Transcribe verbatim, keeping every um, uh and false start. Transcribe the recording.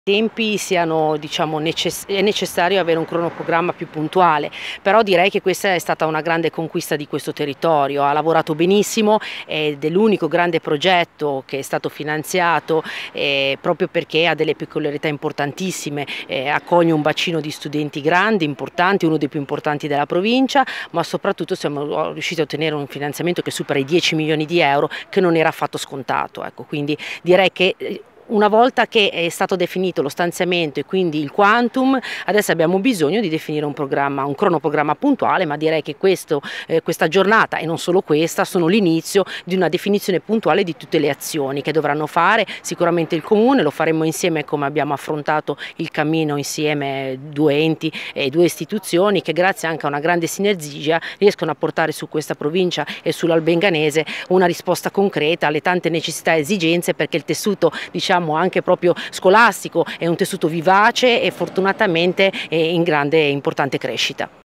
Tempi siano, diciamo, necess è necessario avere un cronoprogramma più puntuale, però direi che questa è stata una grande conquista di questo territorio. Ha lavorato benissimo ed è l'unico grande progetto che è stato finanziato eh, proprio perché ha delle peculiarità importantissime, eh, accoglie un bacino di studenti grandi, importanti, uno dei più importanti della provincia, ma soprattutto siamo riusciti a ottenere un finanziamento che supera i dieci milioni di euro, che non era affatto scontato. Ecco, quindi direi che una volta che è stato definito lo stanziamento e quindi il quantum, adesso abbiamo bisogno di definire un programma, un cronoprogramma puntuale, ma direi che questo, eh, questa giornata e non solo questa sono l'inizio di una definizione puntuale di tutte le azioni che dovranno fare sicuramente il Comune. Lo faremo insieme come abbiamo affrontato il cammino insieme due enti e due istituzioni che grazie anche a una grande sinergia riescono a portare su questa provincia e sull'Albenganese una risposta concreta alle tante necessità e esigenze, perché il tessuto, diciamo, anche proprio scolastico è un tessuto vivace e fortunatamente in grande e importante crescita.